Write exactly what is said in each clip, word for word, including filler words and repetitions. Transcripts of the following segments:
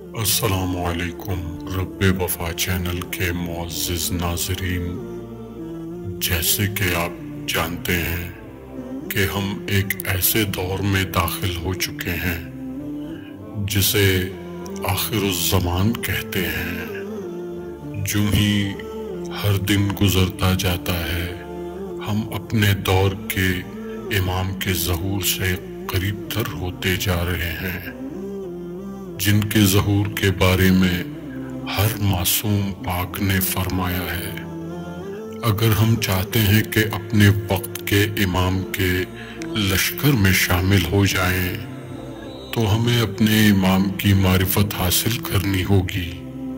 السلام علیکم رب وفا چینل کے معزز ناظرین، جیسے کہ آپ جانتے ہیں کہ ہم ایک ایسے دور میں داخل ہو چکے ہیں جسے آخر الزمان کہتے ہیں۔ جو ہی ہر دن گزرتا جاتا ہے ہم اپنے دور کے امام کے ظہور سے قریب تر ہوتے جا رہے ہیں، جن کے ظہور کے بارے میں ہر معصوم پاک نے فرمایا ہے، اگر ہم چاہتے ہیں کہ اپنے وقت کے امام کے لشکر میں شامل ہو جائیں تو ہمیں اپنے امام کی معرفت حاصل کرنی ہوگی۔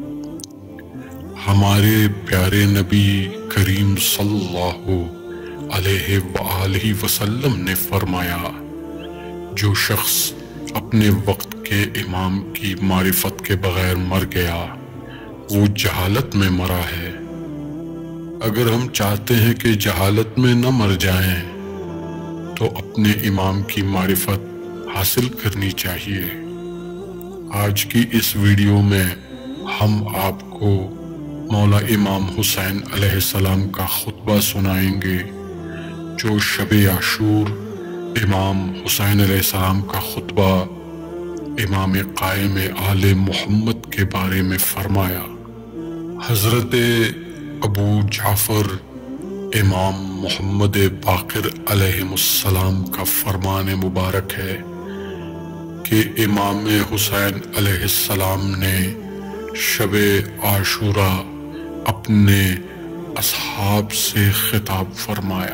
ہمارے پیارے نبی کریم صلی اللہ علیہ وآلہ وسلم نے فرمایا، جو شخص اپنے وقت کے امام کی معرفت کے بغیر مر گیا وہ جہالت میں مرا ہے۔ اگر ہم چاہتے ہیں کہ جہالت میں نہ مر جائیں تو اپنے امام کی معرفت حاصل کرنی چاہیے۔ آج کی اس ویڈیو میں ہم آپ کو مولا امام حسین علیہ السلام کا خطبہ سنائیں گے، جو شب عاشور امام حسین علیہ السلام کا خطبہ امام قائم آل محمد کے بارے میں فرمایا۔ حضرت ابو جعفر امام محمد باقر علیہ السلام کا فرمان مبارک ہے کہ امام حسین علیہ السلام نے شب عاشوراء اپنے اصحاب سے خطاب فرمایا،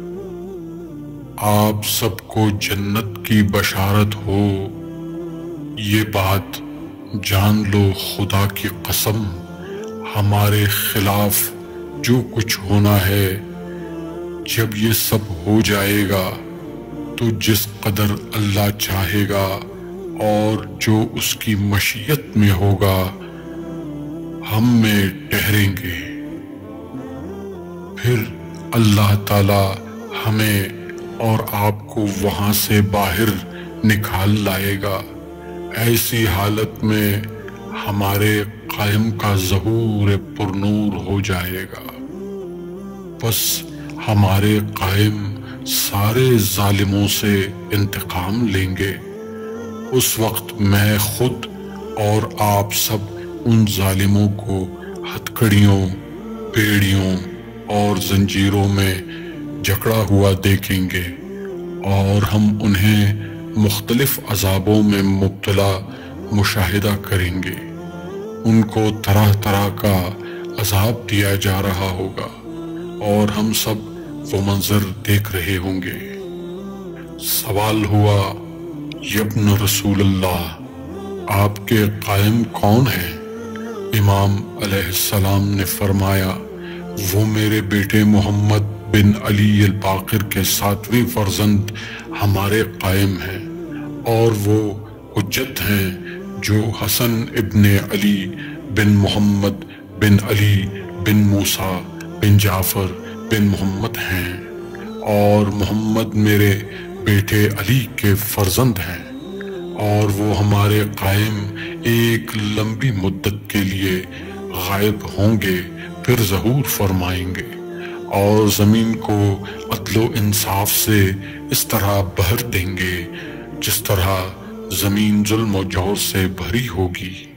آپ سب کو جنت کی بشارت ہو، یہ بات جان لو خدا کی قسم، ہمارے خلاف جو کچھ ہونا ہے جب یہ سب ہو جائے گا تو جس قدر اللہ چاہے گا اور جو اس کی مشیت میں ہوگا ہم میں ٹھہریں گے، پھر اللہ تعالی ہمیں اور آپ کو وہاں سے باہر نکال لائے گا۔ ایسی حالت میں ہمارے قائم کا ظہور پر نور ہو جائے گا، بس ہمارے قائم سارے ظالموں سے انتقام لیں گے۔ اس وقت میں خود اور آپ سب ان ظالموں کو ہتھکڑیوں، بیڑیوں اور زنجیروں میں جکڑا ہوا دیکھیں گے اور ہم انہیں مختلف عذابوں میں مبتلا مشاہدہ کریں گے۔ ان کو طرح طرح کا عذاب دیا جا رہا ہوگا اور ہم سب وہ منظر دیکھ رہے ہوں گے۔ سوال ہوا، یبن رسول اللہ، آپ کے قائم کون ہیں؟ امام علیہ السلام نے فرمایا، وہ میرے بیٹے محمد بن علی الباقر کے ساتویں فرزند ہمارے قائم ہیں، اور وہ حجت ہیں جو حسن ابن علی بن محمد بن علی بن موسیٰ بن جعفر بن محمد ہیں، اور محمد میرے بیٹے علی کے فرزند ہیں، اور وہ ہمارے قائم ایک لمبی مدت کے لیے غائب ہوں گے، پھر ظہور فرمائیں گے اور زمین کو عدل و انصاف سے اس طرح بھر دیں گے جس طرح زمین ظلم و جور سے بھری ہوگی۔